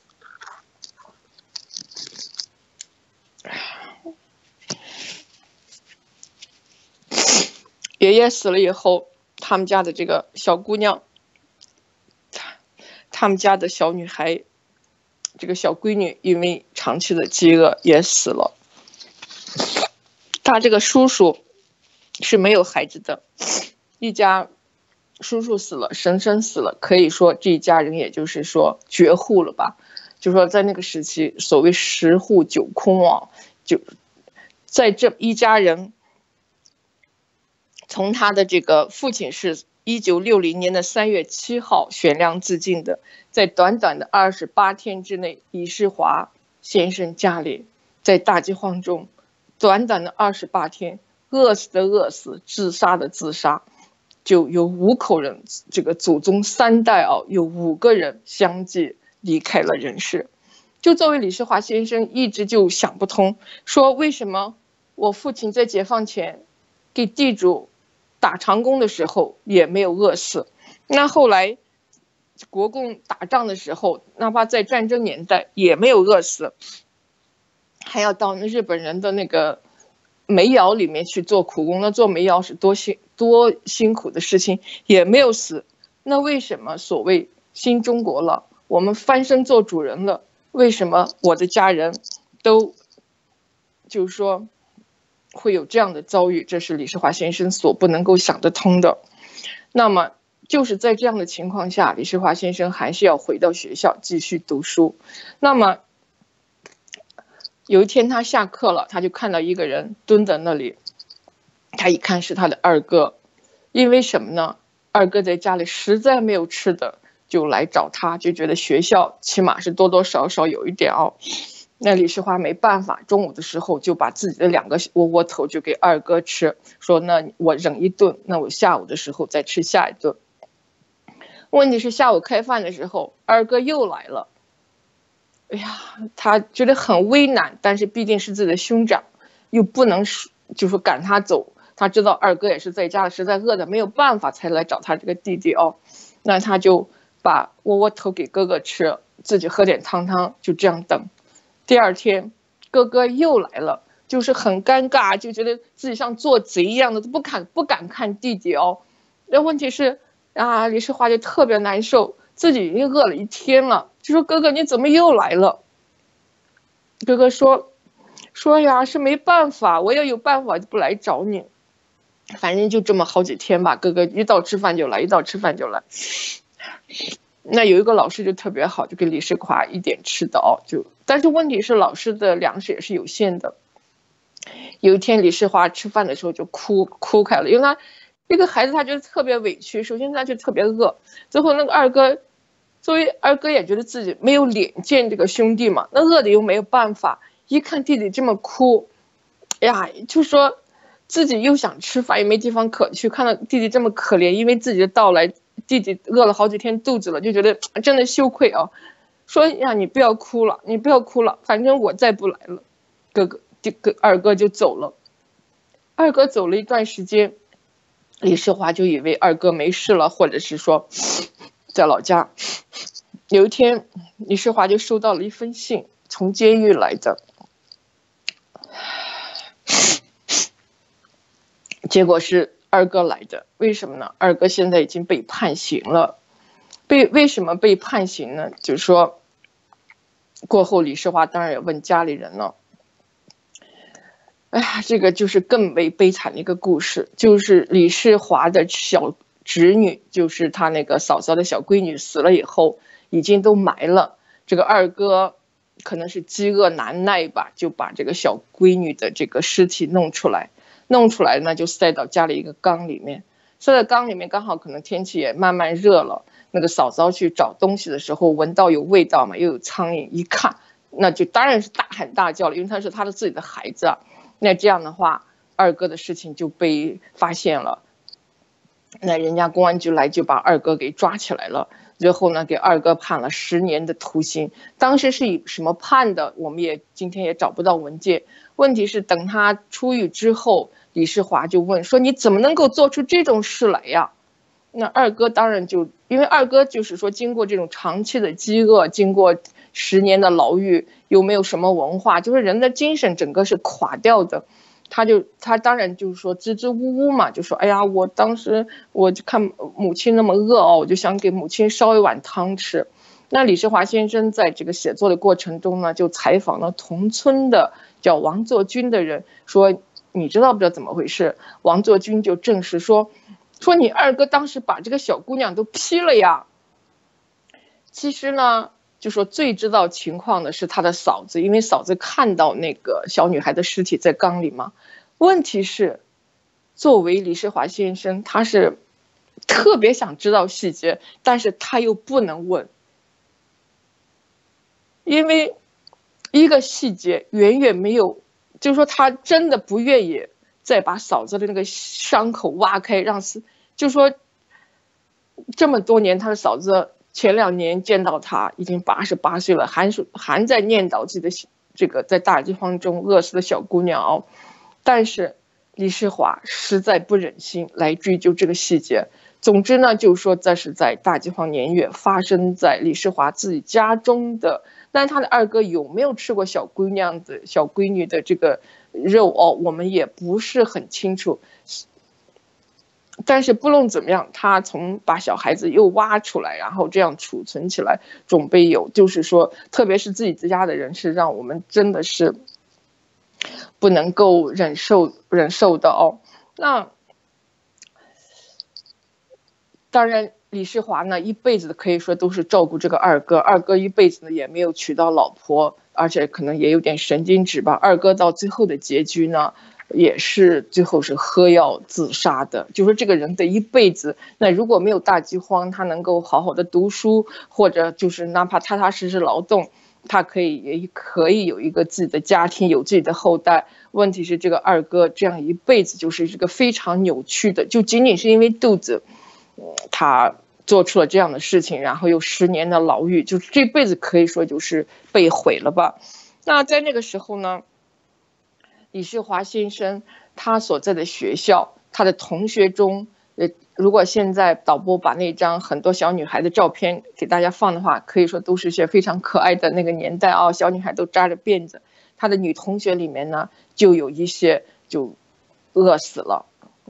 爷爷死了以后，他们家的这个小姑娘，他们家的小女孩，这个小闺女因为长期的饥饿也死了。他这个叔叔是没有孩子的，一家叔叔死了，婶婶死了，可以说这一家人也就是说绝户了吧。就说在那个时期，所谓十户九空啊，就在这一家人，从他的这个父亲是一九六零年的三月七号悬梁自尽的，在短短的二十八天之内，李世华先生家里在大饥荒中，短短的二十八天，饿死的饿死，自杀的自杀，就有五口人，这个祖宗三代啊，有五个人相继离开了人世。就作为李世华先生一直就想不通，说为什么我父亲在解放前给地主打长工的时候也没有饿死，那后来国共打仗的时候，哪怕在战争年代也没有饿死，还要到那日本人的那个煤窑里面去做苦工，那做煤窑是多辛多辛苦的事情，也没有死。那为什么所谓新中国了，我们翻身做主人了，为什么我的家人都就是说会有这样的遭遇？这是李世华先生所不能够想得通的。那么就是在这样的情况下，李世华先生还是要回到学校继续读书。那么有一天他下课了，他就看到一个人蹲在那里，他一看是他的二哥。因为什么呢？二哥在家里实在没有吃的，就来找他，就觉得学校起码是多多少少有一点哦。那李世华没办法，中午的时候就把自己的两个窝窝头就给二哥吃，说那我忍一顿，那我下午的时候再吃下一顿。问题是下午开饭的时候，二哥又来了。哎呀，他觉得很为难，但是毕竟是自己的兄长，又不能就是赶他走。他知道二哥也是在家实在饿的没有办法才来找他这个弟弟哦，那他就把窝窝头给哥哥吃，自己喝点汤汤，就这样等。第二天哥哥又来了，就是很尴尬，就觉得自己像做贼一样的，不敢不敢看弟弟哦。那问题是啊，李世华就特别难受，自己已经饿了一天了，就说哥哥你怎么又来了？哥哥说说呀，是没办法，我要有办法就不来找你。反正就这么好几天吧，哥哥一到吃饭就来，一到吃饭就来。那有一个老师就特别好，就给李世华一点吃的哦，就但是问题是老师的粮食也是有限的。有一天李世华吃饭的时候就哭哭开了，因为他这个孩子他觉得特别委屈，首先他就特别饿，最后那个二哥作为二哥也觉得自己没有脸见这个兄弟嘛，那饿的又没有办法，一看弟弟这么哭，哎呀，就说自己又想吃饭，也没地方可去，看到弟弟这么可怜，因为自己的到来，弟弟饿了好几天肚子了，就觉得真的羞愧啊。说呀，你不要哭了，你不要哭了，反正我再不来了。哥哥，这个二哥就走了。二哥走了一段时间，李世华就以为二哥没事了，或者是说在老家。有一天，李世华就收到了一封信，从监狱来的。结果是二哥来的，为什么呢？二哥现在已经被判刑了。被为什么被判刑呢？就是说，过后李世华当然也问家里人了。哎呀，这个就是更为悲惨的一个故事，就是李世华的小侄女，就是他那个嫂嫂的小闺女死了以后，已经都埋了。这个二哥可能是饥饿难耐吧，就把这个小闺女的这个尸体弄出来。弄出来呢，就塞到家里一个缸里面，塞在缸里面，刚好可能天气也慢慢热了。那个嫂嫂去找东西的时候，闻到有味道嘛，又有苍蝇，一看，那就当然是大喊大叫了，因为他是他的自己的孩子啊。那这样的话，二哥的事情就被发现了，那人家公安局来就把二哥给抓起来了。最后呢，给二哥判了十年的徒刑。当时是以什么判的，我们也今天也找不到文件。问题是等他出狱之后， 李世华就问说：“你怎么能够做出这种事来呀？”那二哥当然就因为二哥就是说，经过这种长期的饥饿，经过十年的牢狱，又没有什么文化，就是人的精神整个是垮掉的。他就他当然就是说支支吾吾嘛，就说：“哎呀，我当时我就看母亲那么饿哦，我就想给母亲烧一碗汤吃。”那李世华先生在这个写作的过程中呢，就采访了同村的叫王作军的人，说：“你知道不知道怎么回事？”王作军就证实说：“说你二哥当时把这个小姑娘都劈了呀。”其实呢，就说最知道情况的是他的嫂子，因为嫂子看到那个小女孩的尸体在缸里嘛。问题是，作为李世华先生，他是特别想知道细节，但是他又不能问，因为一个细节远远没有，就是说他真的不愿意再把嫂子的那个伤口挖开，让是，就是说这么多年，他的嫂子前两年见到他已经八十八岁了，还是还在念叨自己的这个在大饥荒中饿死的小姑娘哦。但是李世华实在不忍心来追究这个细节。总之呢，就是说这是在大饥荒年月发生在李世华自己家中的。但是他的二哥有没有吃过小姑娘的小闺女的这个肉哦，我们也不是很清楚。但是不论怎么样，他从把小孩子又挖出来，然后这样储存起来，总被有，就是说，特别是自己家的人，是让我们真的是不能够忍受忍受的哦。那当然，李世华呢一辈子可以说都是照顾这个二哥，二哥一辈子呢也没有娶到老婆，而且可能也有点神经质吧。二哥到最后的结局呢，也是最后是喝药自杀的。就说这个人的一辈子，那如果没有大饥荒，他能够好好的读书，或者就是哪怕踏踏实实劳动，他可以也可以有一个自己的家庭，有自己的后代。问题是这个二哥这样一辈子就是这个非常扭曲的，就仅仅是因为肚子，他做出了这样的事情，然后又十年的牢狱，就这辈子可以说就是被毁了吧。那在那个时候呢，李世华先生他所在的学校，他的同学中，呃，如果现在导播把那张很多小女孩的照片给大家放的话，可以说都是些非常可爱的那个年代啊，小女孩都扎着辫子。他的女同学里面呢，就有一些就饿死了。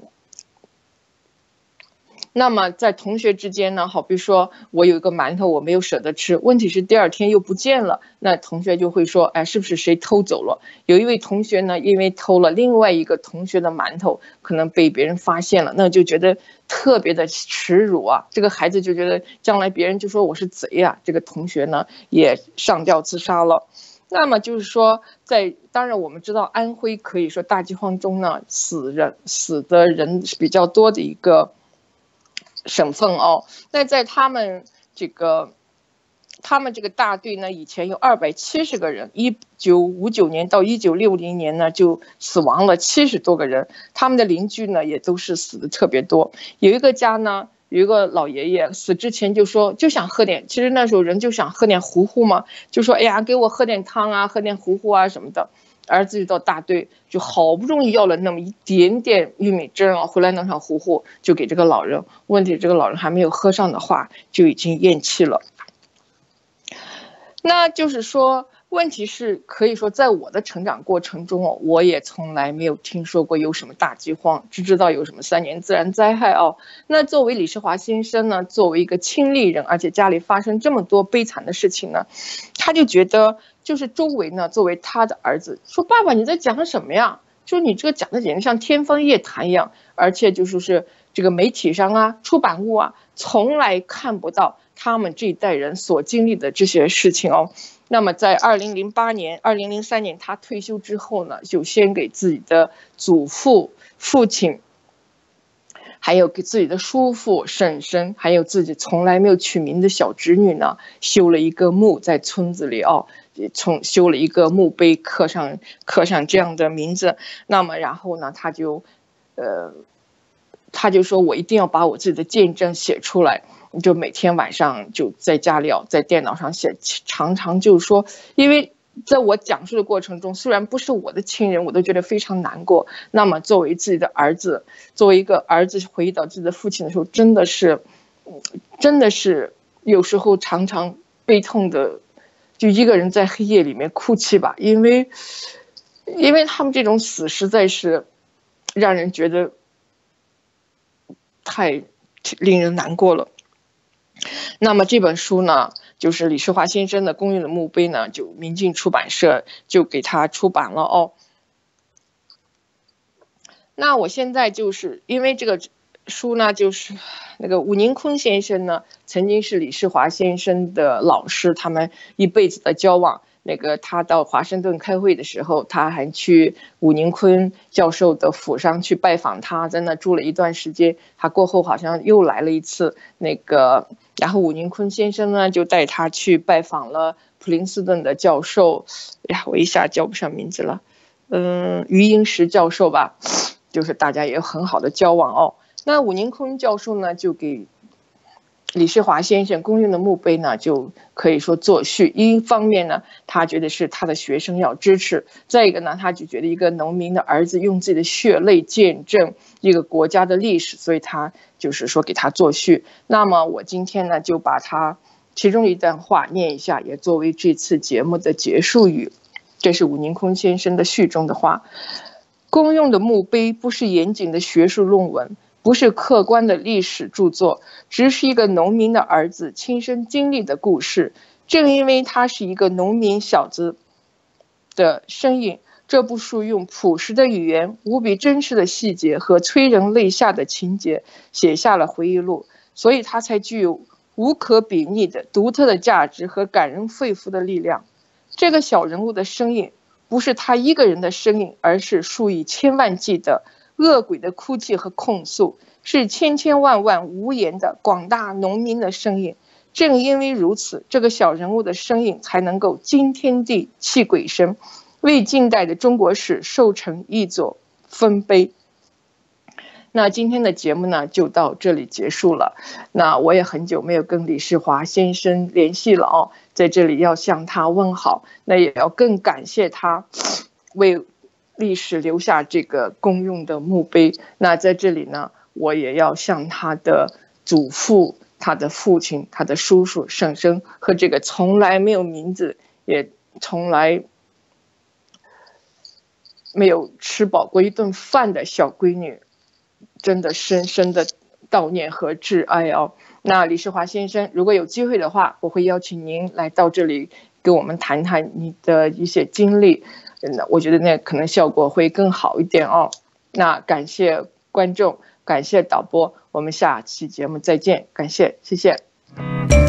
那么在同学之间呢，好比说我有一个馒头我没有舍得吃，问题是第二天又不见了，那同学就会说，哎，是不是谁偷走了？有一位同学呢，因为偷了另外一个同学的馒头，可能被别人发现了，那就觉得特别的耻辱啊。这个孩子就觉得将来别人就说我是贼啊，这个同学呢也上吊自杀了。那么就是说，在当然我们知道安徽可以说大饥荒中呢，死人死的人比较多的一个省份哦。那在他们这个他们这个大队呢，以前有二百七十个人，一九五九年到一九六零年呢就死亡了七十多个人，他们的邻居呢也都是死的特别多。有一个家呢，有一个老爷爷死之前就说就想喝点，其实那时候人就想喝点糊糊嘛，就说哎呀给我喝点汤啊，喝点糊糊啊什么的。儿子就到大队，就好不容易要了那么一点点玉米汁啊，回来弄上糊糊就给这个老人。问题这个老人还没有喝上的话，就已经咽气了。那就是说，问题是可以说，在我的成长过程中哦，我也从来没有听说过有什么大饥荒，只知道有什么三年自然灾害哦。那作为李世华先生呢，作为一个亲历人，而且家里发生这么多悲惨的事情呢，他就觉得就是周围呢，作为他的儿子，说爸爸你在讲什么呀？就你这个讲的简直像天方夜谭一样，而且就是是这个媒体上啊、出版物啊，从来看不到他们这一代人所经历的这些事情哦。那么在二零零八年、二零零三年他退休之后呢，就先给自己的祖父、父亲，还有给自己的叔父、婶婶，还有自己从来没有取名的小侄女呢，修了一个墓在村子里哦，从修了一个墓碑，刻上刻上这样的名字。那么然后呢，他就，呃，他就说我一定要把我自己的见证写出来。就每天晚上就在家里哦，在电脑上写，常常就是说，因为在我讲述的过程中，虽然不是我的亲人，我都觉得非常难过。那么作为自己的儿子，作为一个儿子回忆到自己的父亲的时候，真的是，真的是有时候常常悲痛的，就一个人在黑夜里面哭泣吧，因为，因为他们这种死实在是让人觉得太令人难过了。那么这本书呢，就是李世华先生的公用的墓碑呢，就明镜出版社就给他出版了哦。那我现在就是因为这个书呢，就是那个武宁坤先生呢，曾经是李世华先生的老师，他们一辈子的交往。那个他到华盛顿开会的时候，他还去武宁坤教授的府上去拜访他，在那住了一段时间。他过后好像又来了一次，那个然后武宁坤先生呢就带他去拜访了普林斯顿的教授，哎呀，我一下叫不上名字了，嗯，余英时教授吧，就是大家也有很好的交往哦。那武宁坤教授呢，就给李世华先生公用的墓碑呢，就可以说作序。一方面呢，他觉得是他的学生要支持；再一个呢，他就觉得一个农民的儿子用自己的血泪见证一个国家的历史，所以他就是说给他作序。那么我今天呢，就把他其中一段话念一下，也作为这次节目的结束语。这是武宁坤先生的序中的话：公用的墓碑不是严谨的学术论文，不是客观的历史著作，只是一个农民的儿子亲身经历的故事。正因为他是一个农民小子的身影，这部书用朴实的语言、无比真实的细节和催人泪下的情节写下了回忆录，所以他才具有无可比拟的独特的价值和感人肺腑的力量。这个小人物的身影不是他一个人的身影，而是数以千万计的恶鬼的哭泣和控诉，是千千万万无言的广大农民的身影。正因为如此，这个小人物的身影才能够惊天地泣鬼神，为近代的中国史授成一座丰碑。那今天的节目呢，就到这里结束了。那我也很久没有跟李世华先生联系了哦，在这里要向他问好，那也要更感谢他为历史留下这个公用的墓碑。那在这里呢，我也要向他的祖父、他的父亲、他的叔叔、婶婶和这个从来没有名字，也从来没有吃饱过一顿饭的小闺女，真的深深的悼念和致哀哦。那李世华先生，如果有机会的话，我会邀请您来到这里给我们谈谈你的一些经历，我觉得那可能效果会更好一点哦。那感谢观众，感谢导播，我们下期节目再见，感谢，谢谢。